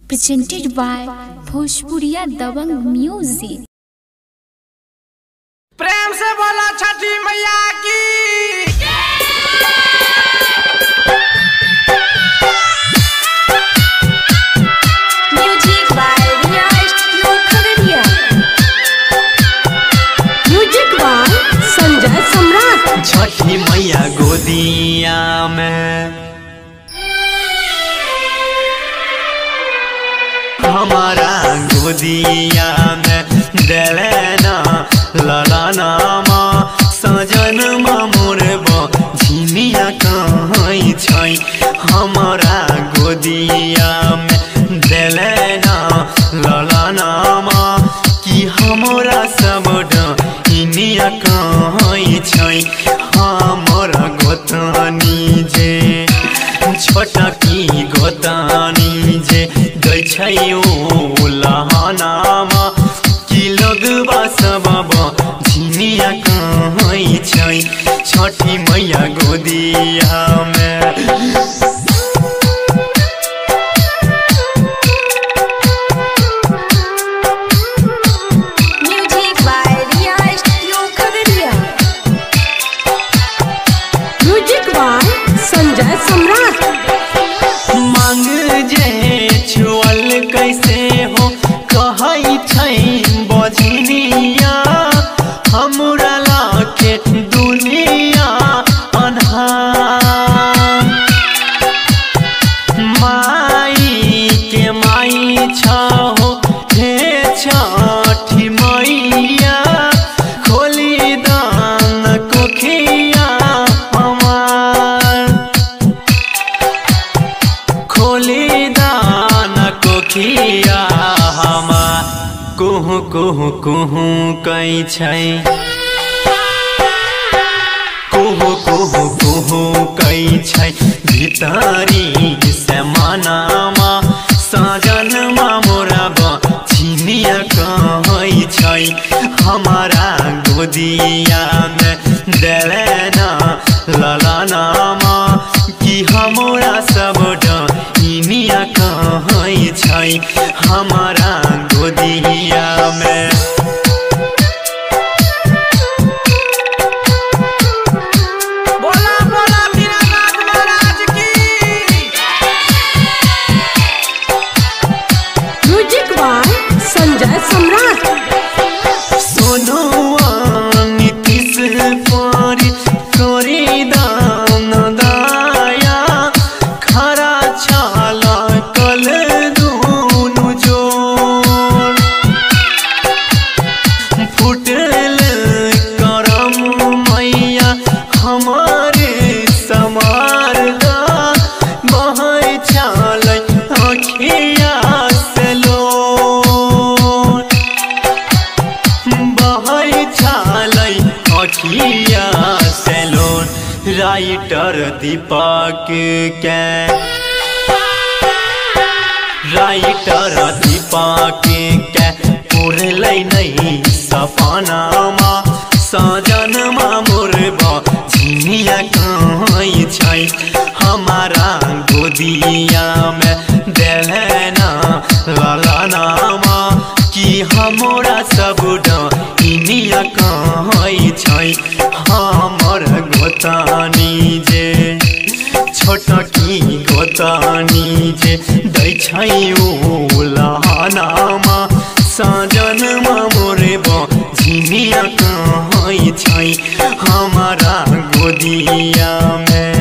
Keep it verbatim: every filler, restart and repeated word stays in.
presented by भोजपुरिया दबंग music. प्रेम से बोला छठी मैया की। Music by Riya studio Khagaria. Music by Sanjay Samrat. Chhathi Maiya गोदिया में हमारा गोदिया में देलेना ललाना माँ सजन मोर झिमिया कहीं छै। हमारा गोदिया में देलेना ललाना माँ कि हमारा सब डनिया कहीं छै। हमारा गोतनी जे छोटा की गोतनी जे दै छै ओ लहानामा कि लगबा सब झिमिया कहीं छै। छठी मैया गोदिया में music by Riya studio Khagaria. Music by Sanjay Samrat. मांग जे छुअल कैसे हो कहै छै बजनिया हमरा लाके दुनिया अन्हार। माई के माई छहो हे छठी मैया खोली दान कोखिया हमार। खोली दान कोखिया हमार कुहू कुहू कुहू कहीं छै। कुहू कुहू कुहू कहीं छै भीतरी से मनामा सजन मोरा झिमिया कहीं छै। हमारा गोदिया में देलेना ललाना माँ कि हमारा सब डनिया कहीं छै। हमारा गोदिया में बोला बोला दीनानाथ महाराज की। Music by Sanjay Samrat. सोनुआ नीतीश पारी करी दान दाया खरा छाला कल दूनु जोर। फुटल करम मैया हमारे समारदा बहै छालै अखिया से लोर। बहै छालै अखिया से लोर। राइटर दीपक के राइटर दीपक के पुरलै नहीं सपनामा सजन मोर झिमिया कहीं छै। हमारा गोदिया में देलेना ललाना माँ कि हमारा सब डनिया कहीं छै। हमर गोतनी जे छोटा की गोतनी जे दै छै ओ लहानामा सजन मोर झिमिया कहीं छै। हमारा गोदिया में